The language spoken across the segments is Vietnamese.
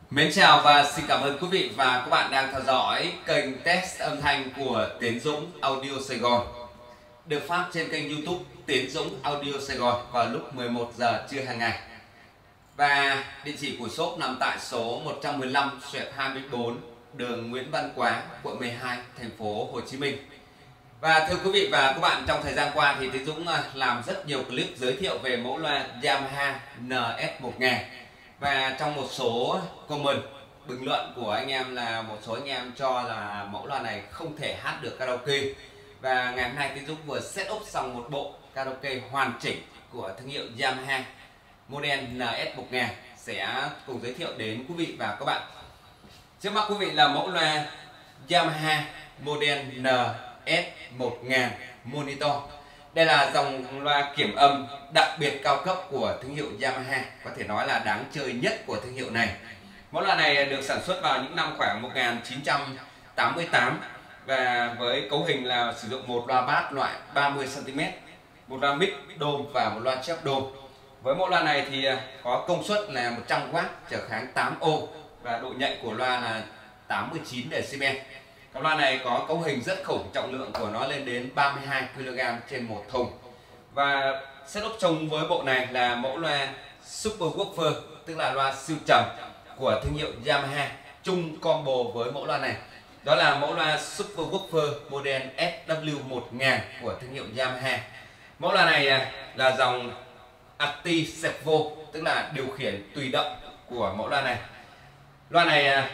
Mến chào và xin cảm ơn quý vị và các bạn đang theo dõi kênh test âm thanh của Tiến Dũng Audio Sài Gòn, được phát trên kênh YouTube Tiến Dũng Audio Sài Gòn vào lúc 11 giờ trưa hàng ngày. Và địa chỉ của shop nằm tại số 115/24 đường Nguyễn Văn Quá, quận 12, thành phố Hồ Chí Minh. Và thưa quý vị và các bạn, trong thời gian qua thì Tiến Dũng làm rất nhiều clip giới thiệu về mẫu loa Yamaha NS1000. Và trong một số comment bình luận của anh em là một số anh em cho là mẫu loa này không thể hát được karaoke. Và ngày hôm nay Tiến Dũng vừa set up xong một bộ karaoke hoàn chỉnh của thương hiệu Yamaha model NS1000 sẽ cùng giới thiệu đến quý vị và các bạn. Trước mắt quý vị là mẫu loa Yamaha model NS1000 Monitor. Đây là dòng loa kiểm âm đặc biệt cao cấp của thương hiệu Yamaha, có thể nói là đáng chơi nhất của thương hiệu này. Mẫu loa này được sản xuất vào những năm khoảng 1988 và với cấu hình là sử dụng một loa bass loại 30 cm, một loa mic dome và một loa chép dome. Với mẫu loa này thì có công suất là 100W, trở kháng 8 ô và độ nhạy của loa là 89 dB. Cái loa này có cấu hình rất khủng, trọng lượng của nó lên đến 32 kg trên một thùng. Và setup chung với bộ này là mẫu loa Super Woofer, tức là loa siêu trầm của thương hiệu Yamaha, chung combo với mẫu loa này. Đó là mẫu loa Super Woofer model SW1000 của thương hiệu Yamaha. Mẫu loa này là dòng Active Servo, tức là điều khiển tùy động của mẫu loa này. Loa này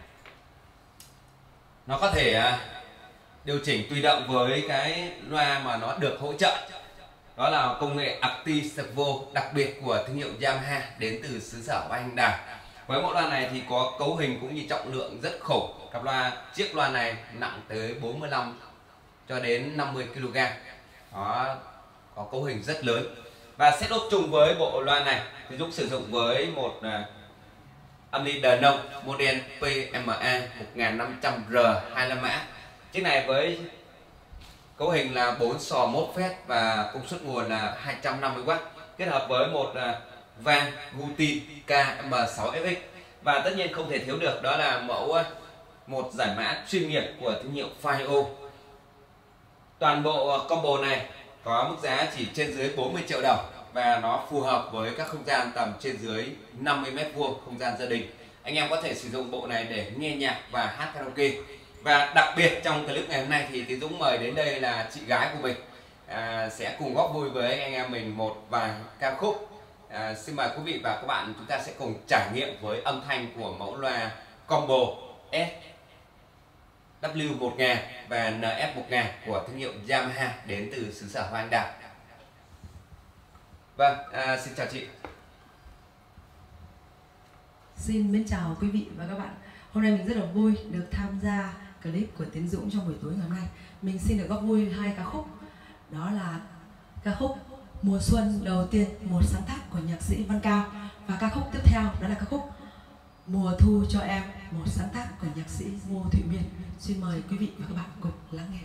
nó có thể điều chỉnh tùy động với cái loa mà nó được hỗ trợ. Đó là công nghệ Active Servo đặc biệt của thương hiệu Yamaha đến từ xứ sở Hoa Anh Đào. Với mẫu loa này thì có cấu hình cũng như trọng lượng rất khủng. Chiếc loa này nặng tới 45 cho đến 50 kg. Đó, có cấu hình rất lớn. Và setup chung với bộ loa này thì Dũng sử dụng với một âm ly Denon model PMA 1500R 25 mã. Chiếc này với cấu hình là 4 sò MOSFET và công suất nguồn là 250W, kết hợp với một van Gutin KM6FX. Và tất nhiên không thể thiếu được đó là một giải mã chuyên nghiệp của thương hiệu FiO. Toàn bộ combo này có mức giá chỉ trên dưới 40 triệu đồng và nó phù hợp với các không gian tầm trên dưới 50 m2 không gian gia đình. Anh em có thể sử dụng bộ này để nghe nhạc và hát karaoke. Và đặc biệt trong clip ngày hôm nay thì Tiến Dũng mời đến đây là chị gái của mình, sẽ cùng góp vui với anh em mình một vài ca khúc. Xin mời quý vị và các bạn, chúng ta sẽ cùng trải nghiệm với âm thanh của mẫu loa combo SW1000 và NS1000 của thương hiệu Yamaha đến từ xứ sở Hoa Anh Đào. Vâng, xin chào chị. Xin mến chào quý vị và các bạn. Hôm nay mình rất là vui được tham gia clip của Tiến Dũng trong buổi tối ngày hôm nay. Mình xin được góp vui hai ca khúc. Đó là ca khúc Mùa Xuân đầu tiên, một sáng tác của nhạc sĩ Văn Cao. Và ca khúc tiếp theo đó là ca khúc Mùa Thu cho em, một sáng tác của nhạc sĩ Ngô Thụy Miên. Xin mời quý vị và các bạn cùng lắng nghe.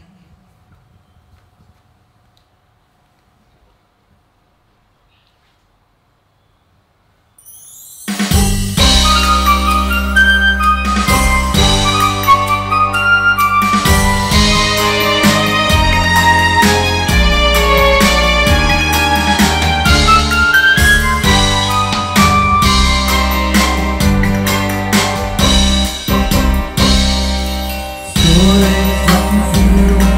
Rồi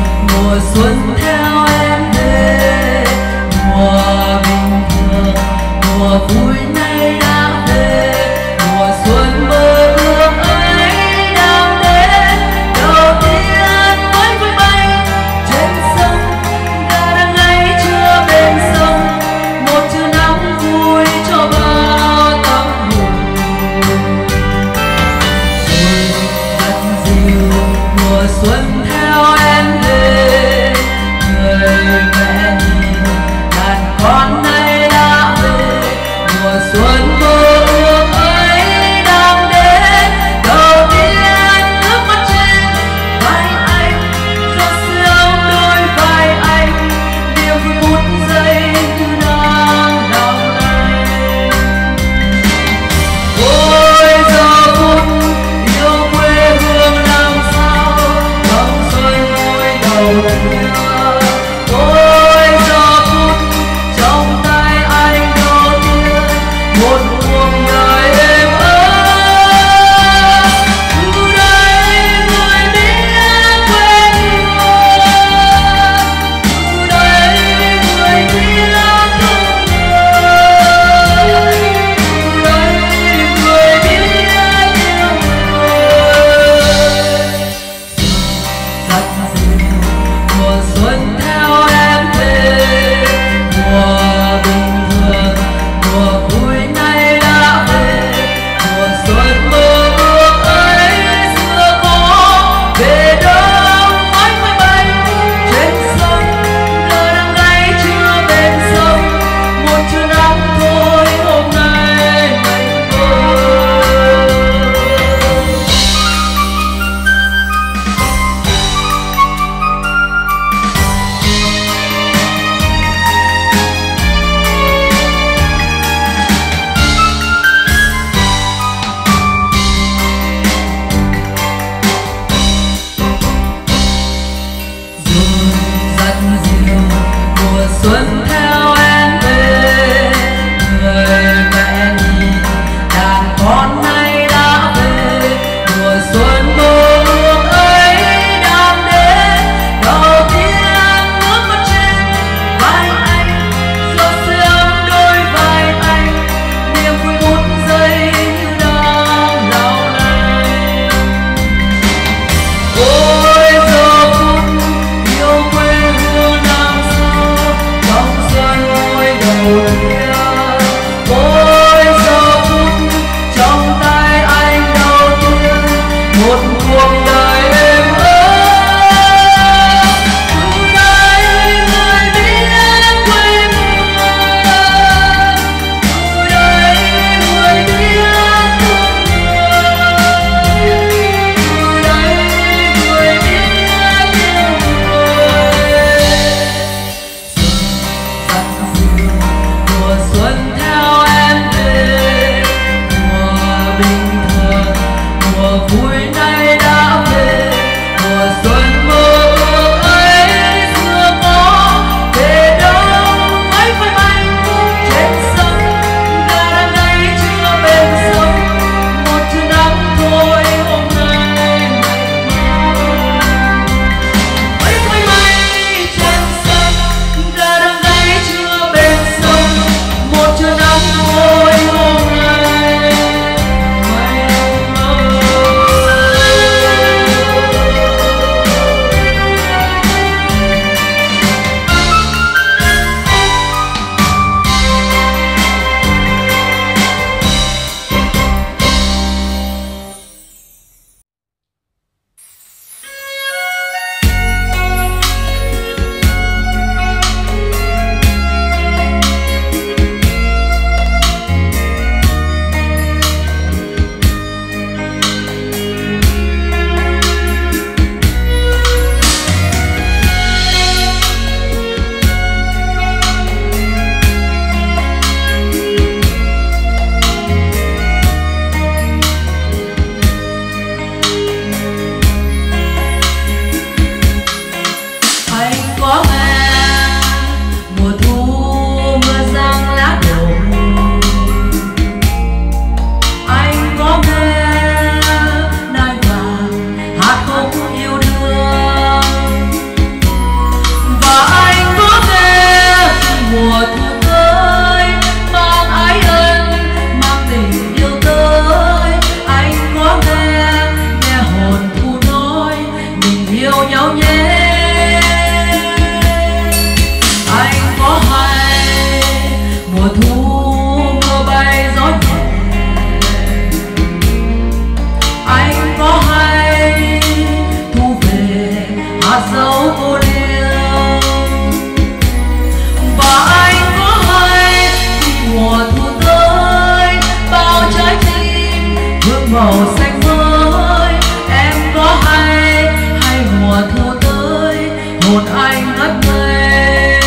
màu xanh mới. Em có hay mùa thu tới hồn anh ngất ngây.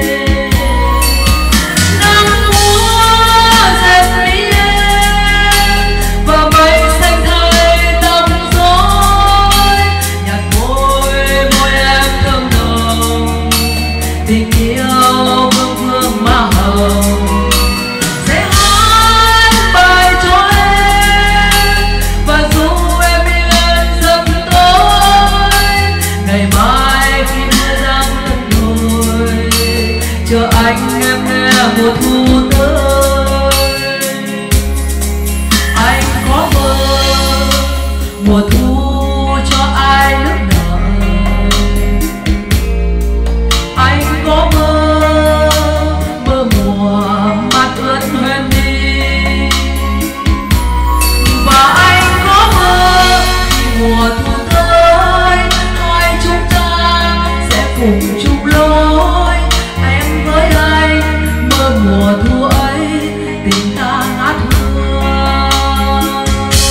Nắng úa dệt mi em và mây xanh thay tóc rối, nhạt môi em thơm nồng, tình yêu vương vương mà hồng. Chờ anh em nghe mùa thu tới. Anh có mơ mùa thu cho ai nước nở. Anh có mơ mùa mát ướt hoen đi. Và anh có mơ mùa thu tới hai chúng ta sẽ cùng chung lối. Mùa thu ấy tình ta ngát hương.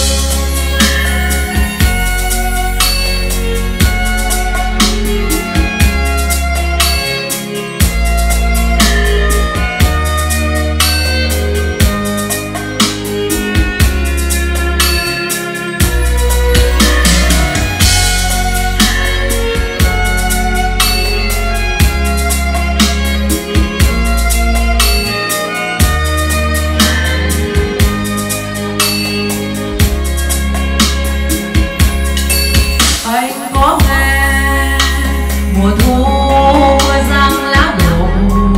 Mùa thu mưa giăng lá đổ.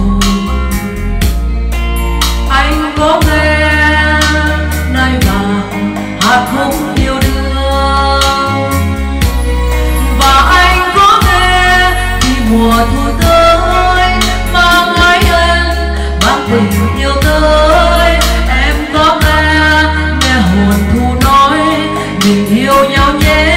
Anh có nghe nai vàng hạt khúc yêu đương. Và anh có nghe khi mùa thu tới mang ái ân mang tình yêu tới. Em có nghe hồn thu nói mình yêu nhau nhé.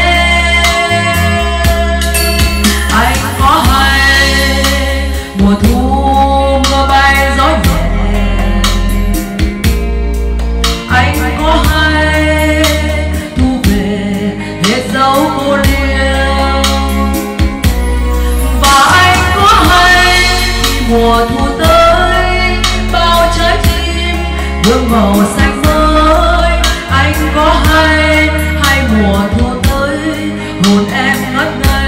Mùa thu mưa bay gió nhẹ. Anh có hay thu về hết dấu cô liêu. Và anh có hay mùa thu tới bao trái tim vương màu xanh mới. Anh có hay mùa thu tới hồn em ngất ngây.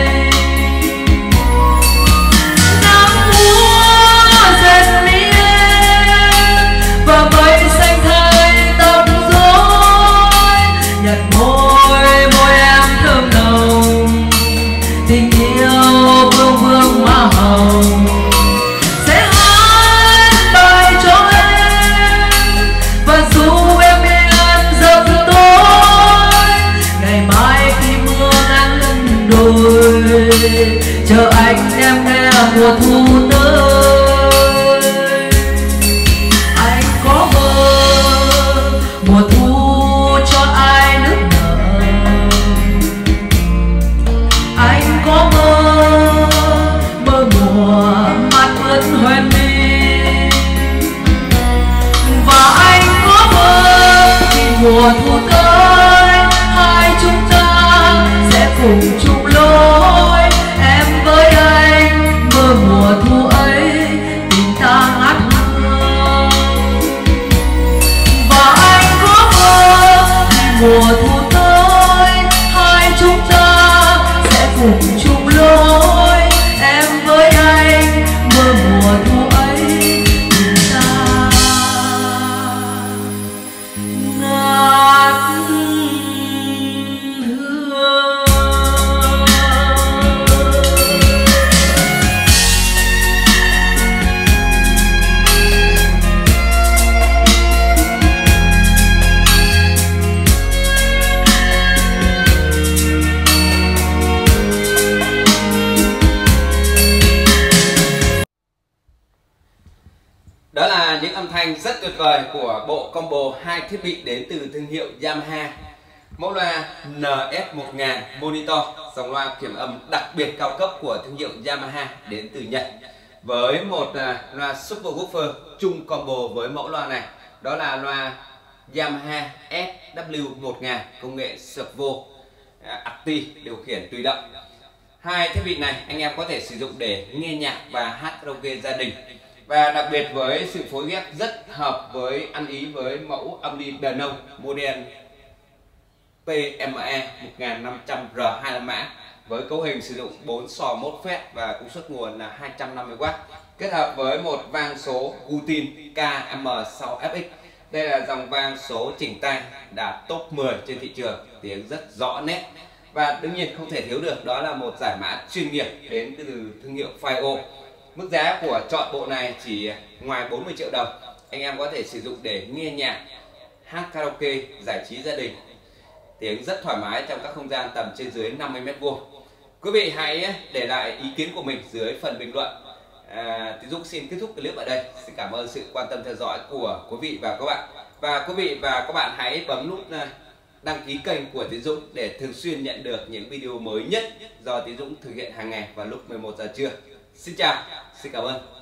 Tình yêu vương vương mà hồng sẽ hát bài cho em và dù em yên giấc tối. Ngày mai khi mưa nắng lưng đồi chờ anh em nghe mùa thu tới. Anh có mơ mùa thu cho ai nước nở. Anh có mơ mùa mát ướt hoen mi. Và anh có mơ khi mùa thu tới hai chúng ta sẽ cùng chung lối. Em với anh mơ mùa thu ấy tình ta ngát hương. Và anh có mơ khi mùa thu tới hai chúng ta cùng chung lối. Em với anh mơ mùa thu ấy tình ta ngát hương. Đó là những âm thanh rất tuyệt vời của bộ combo hai thiết bị đến từ thương hiệu Yamaha. Mẫu loa NS1000 Monitor, dòng loa kiểm âm đặc biệt cao cấp của thương hiệu Yamaha đến từ Nhật. Với một loa subwoofer chung combo với mẫu loa này, đó là loa Yamaha S SW1000 công nghệ servo active điều khiển tùy động. Hai thiết bị này anh em có thể sử dụng để nghe nhạc và hát karaoke gia đình. Và đặc biệt với sự phối ghép rất hợp với ăn ý với mẫu âm đi đàn ông model PME 1500R 25 mã với cấu hình sử dụng 4 sò MOSFET và công suất nguồn là 250W, kết hợp với một vang số Gutin KM6FX. Đây là dòng vang số chỉnh tay đạt top 10 trên thị trường, tiếng rất rõ nét. Và đương nhiên không thể thiếu được đó là một giải mã chuyên nghiệp đến từ thương hiệu FiiO. Mức giá của chọn bộ này chỉ ngoài 40 triệu đồng. Anh em có thể sử dụng để nghe nhạc, hát karaoke, giải trí gia đình. Tiếng rất thoải mái trong các không gian tầm trên dưới 50 m². Quý vị hãy để lại ý kiến của mình dưới phần bình luận. Tiến Dũng xin kết thúc clip ở đây. Xin cảm ơn sự quan tâm theo dõi của quý vị và các bạn. Và quý vị và các bạn hãy bấm nút đăng ký kênh của Tiến Dũng để thường xuyên nhận được những video mới nhất do Tiến Dũng thực hiện hàng ngày vào lúc 11 giờ trưa. Xin chào, xin cảm ơn.